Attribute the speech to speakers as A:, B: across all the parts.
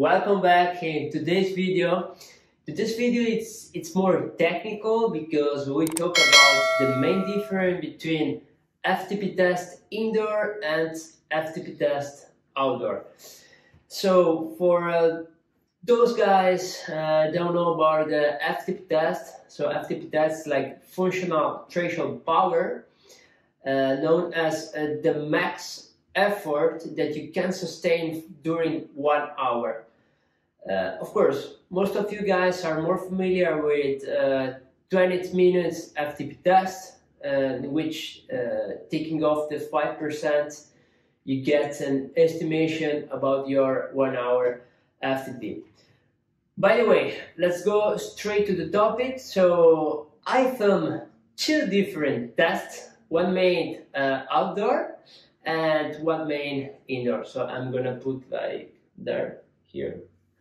A: welcome back in today's video. Today's video it's more technical because we talk about the main difference between FTP test indoor and FTP test outdoor. So for those guys don't know about the FTP test. So FTP test is like functional threshold power, known as the max effort that you can sustain during 1 hour. Of course, most of you guys are more familiar with 20 minutes FTP test, in which taking off the 5%, you get an estimation about your 1 hour FTP. By the way, let's go straight to the topic. So I filmed 2 different tests, one made outdoor and one made indoor. So I'm gonna put like here.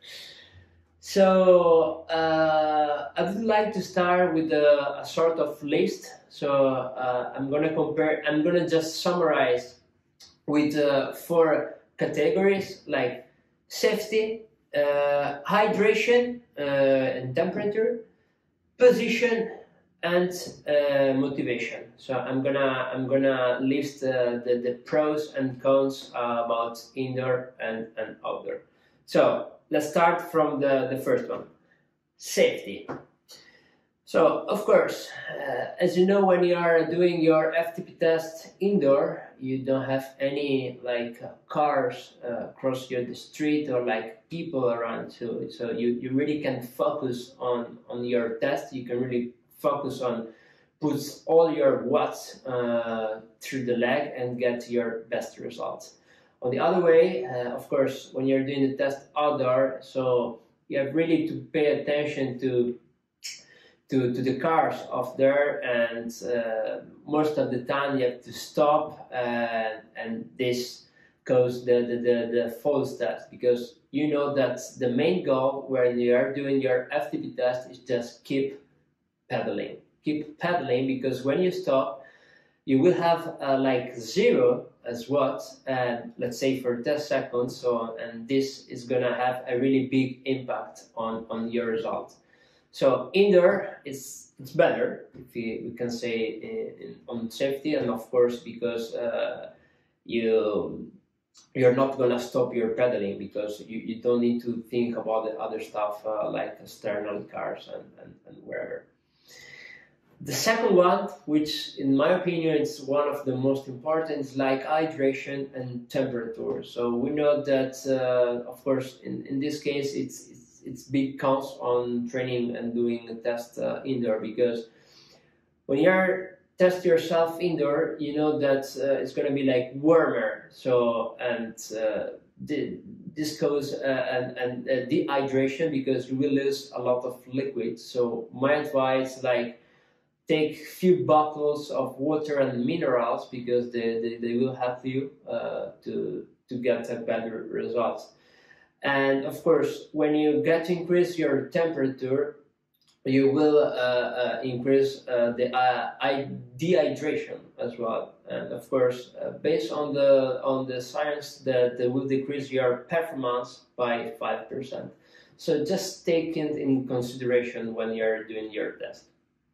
A: So I would like to start with a sort of list. So I'm gonna just summarize with 4 categories like safety, hydration and temperature, position, and motivation. So I'm gonna list the pros and cons about indoor and outdoor. So let's start from the first one, safety. So of course, as you know, when you are doing your FTP test indoor, you don't have any like cars across the street or like people around you. So you really can focus on your test. You can really focus on put all your watts through the leg and get your best results. On the other way, of course, when you're doing the test outdoor, so you have really to pay attention to the cars off there, and most of the time you have to stop, and this causes the false test, because you know that the main goal when you are doing your FTP test is just keep pedaling, because when you stop, you will have like 0 as watts, and let's say for 10 seconds. So, and this is gonna have a really big impact on your results. So indoor, it's better if we can say on safety, and of course because you're not gonna stop your pedaling, because you don't need to think about the other stuff like external cars and wherever. The second one, which in my opinion is one of the most important, is like hydration and temperature. So we know that of course in this case it's big counts on training and doing a test indoor, because when you're test yourself indoor, you know that it's going to be like warmer. So and this causes dehydration, because you will lose a lot of liquid. So my advice, like, take few bottles of water and minerals, because they will help you to get a better result. And of course, when you get to increase your temperature, you will increase the dehydration as well. And of course, based on the science, that will decrease your performance by 5%. So just take it in consideration when you're doing your test.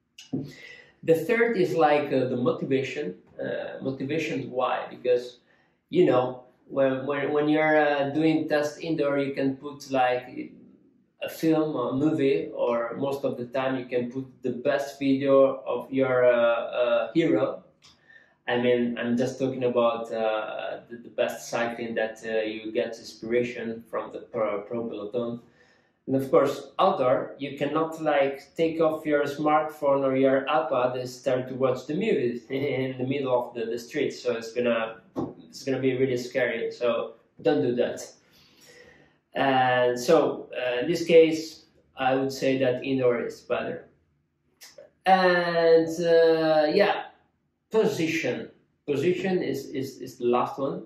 A: The third is like the motivation. Motivation, why? Because you know, when you're doing test indoor, you can put like a film or a movie, or most of the time you can put the best video of your hero. I mean, I'm just talking about the best cycling that you get inspiration from the pro peloton. And of course, outdoor, you cannot like take off your smartphone or your iPad and start to watch the movie in the middle of the street. So it's gonna be really scary. So don't do that. And so in this case, I would say that indoor is better. And yeah, position is the last one.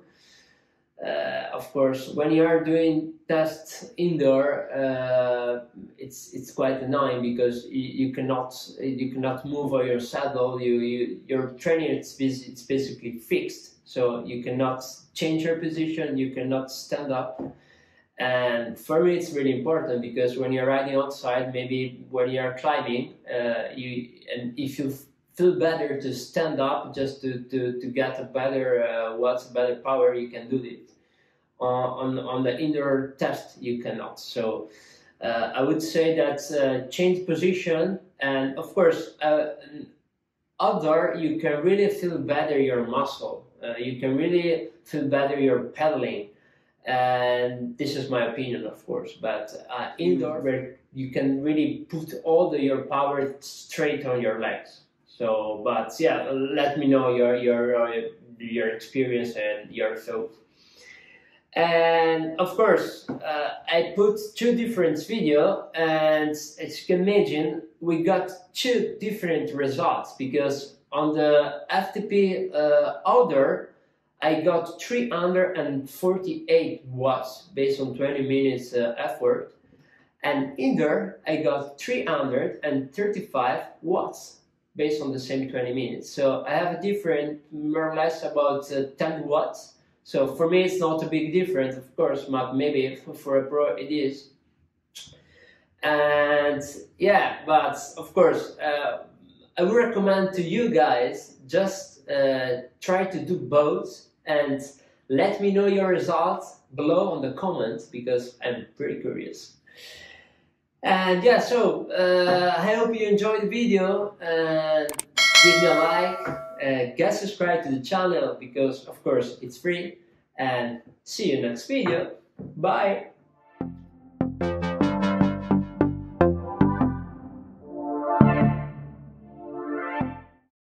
A: Of course, when you are doing tests indoor, it's quite annoying, because you cannot move your saddle. Your training it's basically fixed, so you cannot change your position, you cannot stand up, And for me, it's really important because when you're riding outside, maybe when you're climbing, if you feel better to stand up just to get a better better power, you can do it. On the indoor test, you cannot. So I would say that change position, and of course, outdoor you can really feel better your muscle. You can really feel better your pedaling. And this is my opinion, of course, but indoor, where you can really put all your power straight on your legs. So, but yeah, let me know your experience and your thoughts. And of course, I put 2 different videos, and as you can imagine, we got 2 different results, because on the FTP outdoor, I got 348 watts based on 20 minutes effort, and indoor I got 335 watts based on the same 20 minutes. So I have a difference more or less about 10 watts. So for me it's not a big difference, of course, but maybe for a pro it is. And yeah, but of course I would recommend to you guys just try to do both, and let me know your results below on the comments, because I'm pretty curious. And yeah, so I hope you enjoyed the video, and give me a like, get subscribed to the channel, because of course it's free, and see you next video. Bye!